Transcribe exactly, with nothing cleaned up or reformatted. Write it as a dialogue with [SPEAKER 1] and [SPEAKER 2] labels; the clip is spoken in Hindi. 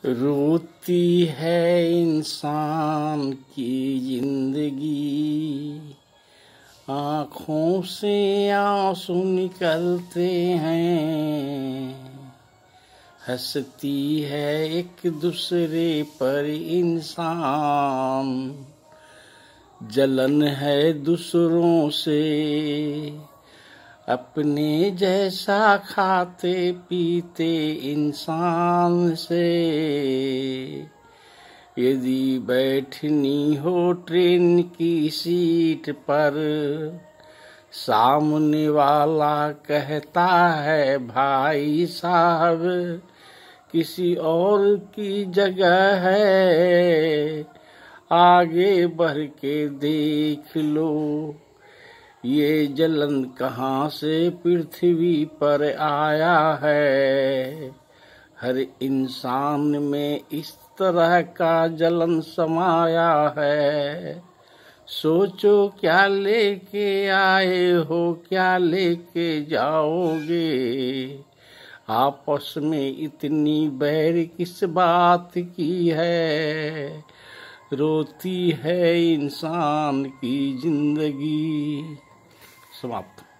[SPEAKER 1] रोती है इंसान की जिंदगी, आँखों से आंसू निकलते हैं। हंसती है एक दूसरे पर इंसान, जलन है दूसरों से। अपने जैसा खाते पीते इंसान से यदि बैठनी हो ट्रेन की सीट पर, सामने वाला कहता है भाई साहब किसी और की जगह है, आगे बढ़ के देख लो। ये जलन कहाँ से पृथ्वी पर आया है। हर इंसान में इस तरह का जलन समाया है। सोचो क्या लेके आए हो, क्या लेके जाओगे। आपस में इतनी बैर किस बात की है। रोती है इंसान की जिंदगी। समाप्त।